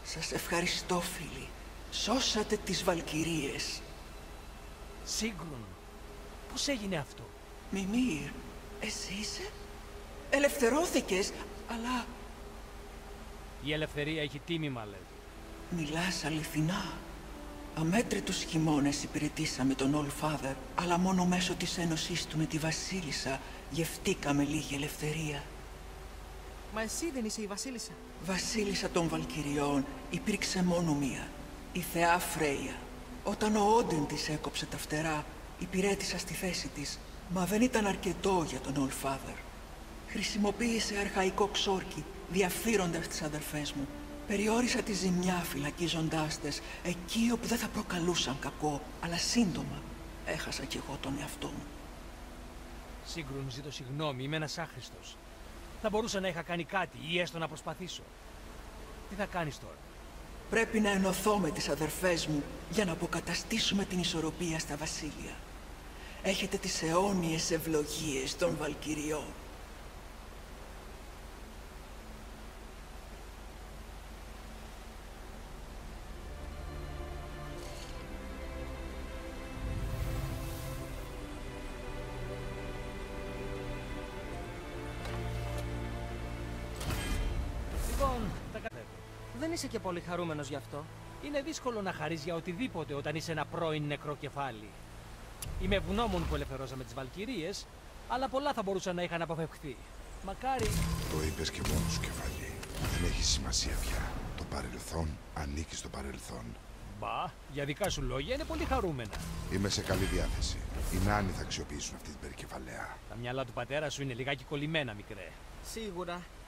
Σας ευχαριστώ, φίλοι. Σώσατε τις Βαλκυρίες. Σύγκρον. Πώς έγινε αυτό? Μιμήρ, εσύ είσαι? Ελευθερώθηκες, αλλά... Η ελευθερία έχει τίμημα, λέει. Μιλάς αληθινά. Αμέτρητους χειμώνες υπηρετήσαμε τον All Father, αλλά μόνο μέσω της ένωσής του με τη Βασίλισσα γευτήκαμε λίγη ελευθερία. Μα εσύ δεν είσαι η Βασίλισσα? Βασίλισσα των Βαλκυριών υπήρξε μόνο μία, η θεά Φρέια. Όταν ο Όντιν της έκοψε τα φτερά, υπηρέτησα στη θέση της, μα δεν ήταν αρκετό για τον All Father. Χρησιμοποίησε αρχαϊκό ξόρκι, διαφθείροντας τις αδερφές μου. Περιόρισα τη ζημιά φυλακίζοντάς τες εκεί όπου δεν θα προκαλούσαν κακό, αλλά σύντομα έχασα κι εγώ τον εαυτό μου. Σύγκρον, ζητώ συγγνώμη, είμαι ένας άχρηστος. Θα μπορούσα να είχα κάνει κάτι ή έστω να προσπαθήσω. Τι θα κάνεις τώρα? Πρέπει να ενωθώ με τις αδερφές μου για να αποκαταστήσουμε την ισορροπία στα βασίλεια. Έχετε τις αιώνιες ευλογίες των Βαλκυριών. Λοιπόν, τα κατέβω. Δεν είσαι και πολύ χαρούμενος γι' αυτό. Είναι δύσκολο να χαρείς για οτιδήποτε όταν είσαι ένα πρώην νεκρό κεφάλι. Είμαι ευγνώμων που ελευθερώσαμε τις Βαλκυρίες, αλλά πολλά θα μπορούσαν να είχαν αποφευχθεί. Μακάρι... Το είπες και μόνος σου, κεφαλή. Δεν έχει σημασία πια. Το παρελθόν ανήκει στο παρελθόν. Μπα, για δικά σου λόγια είναι πολύ χαρούμενα. Είμαι σε καλή διάθεση. Οι νάνοι θα αξιοποιήσουν αυτή την περικεφαλαία. Τα μυαλά του πατέρα σου είναι λιγάκι κολλημένα, μικρέ. Σίγουρα.